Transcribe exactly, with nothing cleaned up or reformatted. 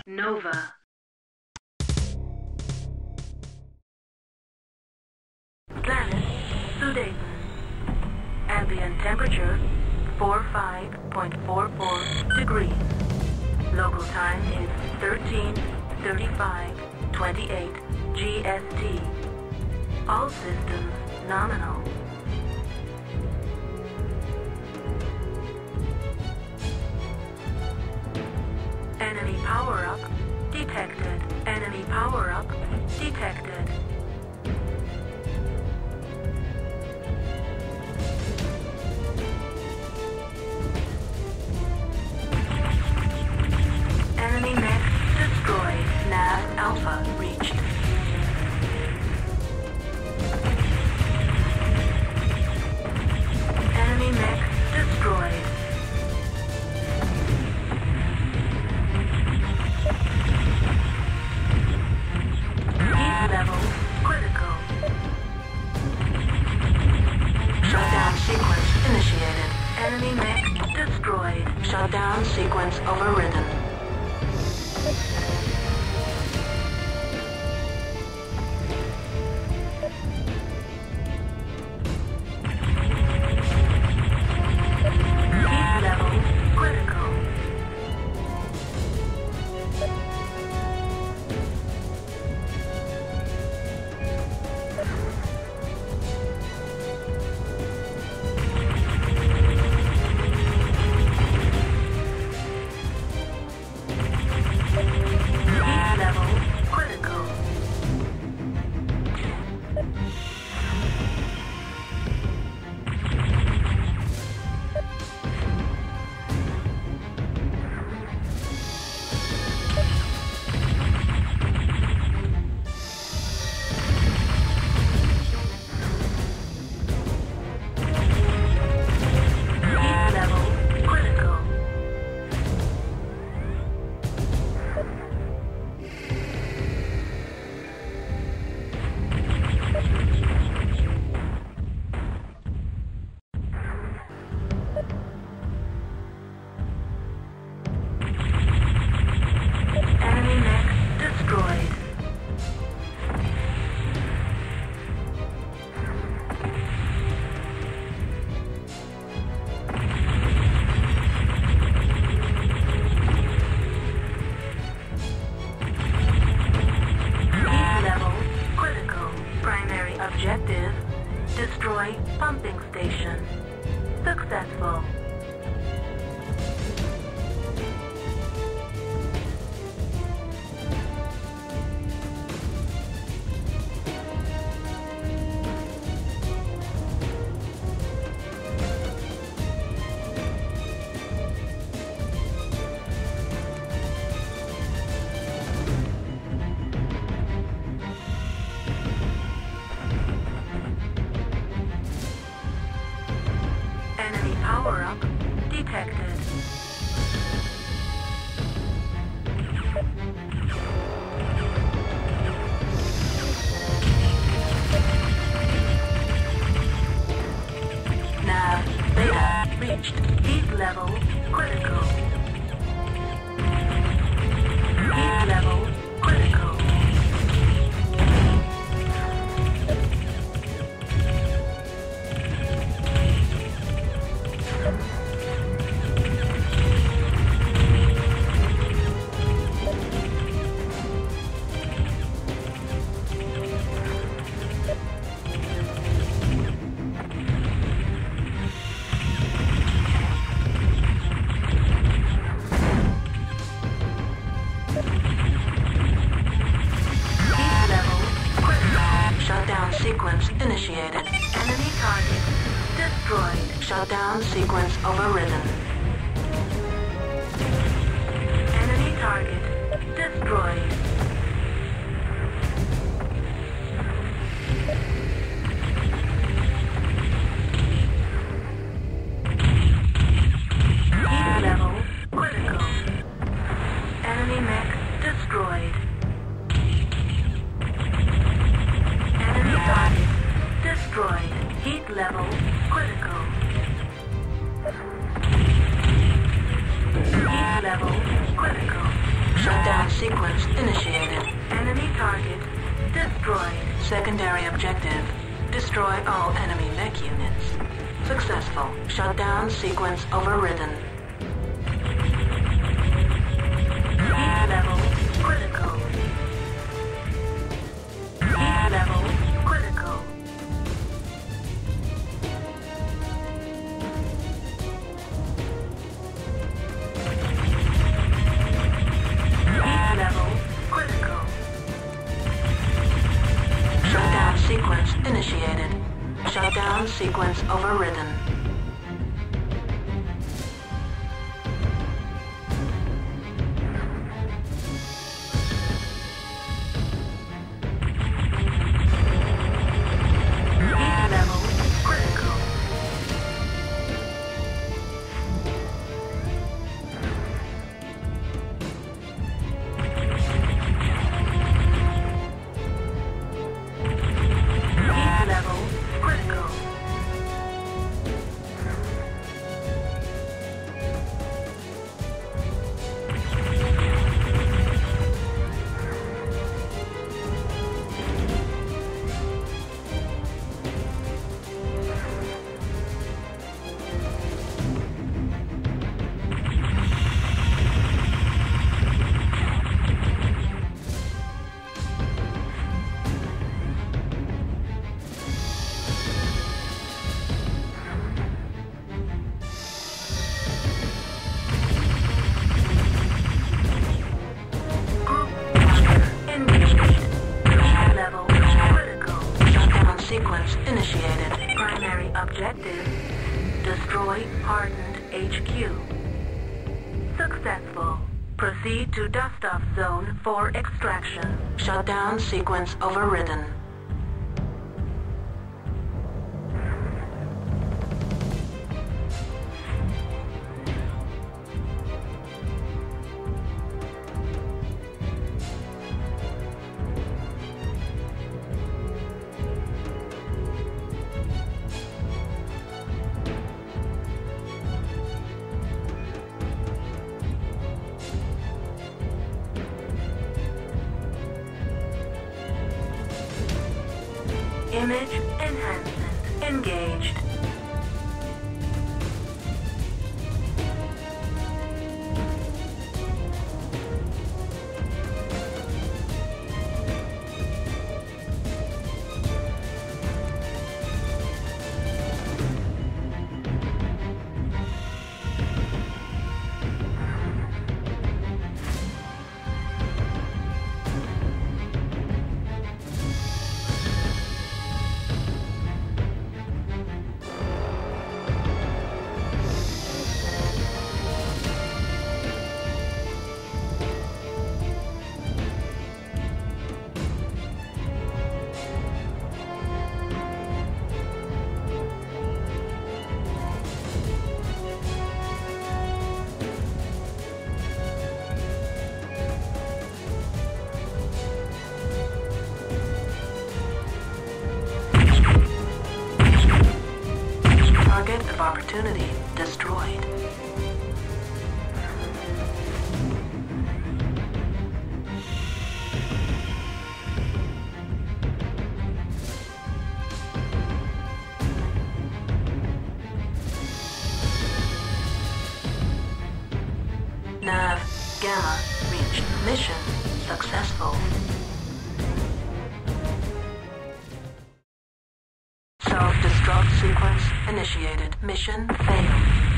Nova. Planet Sudetan. Ambient temperature forty-five point four four degrees. Local time is thirteen thirty-five twenty-eight G S T. All systems nominal. Enemy power-up detected. Enemy power-up detected. Enemy mech destroyed. Nav Alpha reached. Enemy mech destroyed. Heat level critical. Shutdown sequence initiated. Enemy mech destroyed. Shutdown sequence overridden. Heat level critical. Heat level critical. Heat level critical. Enemy mech destroyed. Heat level critical. Primary objective: destroy pumping station. Successful. Enemy power-up detected. Nav data reached. Heat level critical. Heat level critical. sequence initiated. Enemy target destroyed. Secondary objective. Destroy all enemy mech units. Successful. Shutdown sequence overridden. Heat level critical. Heat level critical. Heat level critical. Shutdown sequence initiated. Shutdown sequence overridden. Heat level critical. Heat level critical. Group engaged. Heat level critical. Shutdown sequence initiated. Primary objective: destroy hardened H Q. Successful. Proceed to dust-off zone for extraction. Shutdown sequence overridden. Image enhancement engaged. Target of opportunity destroyed. Nav Gamma reached mission successful. Self-destruct sequence initiated. Mission failed.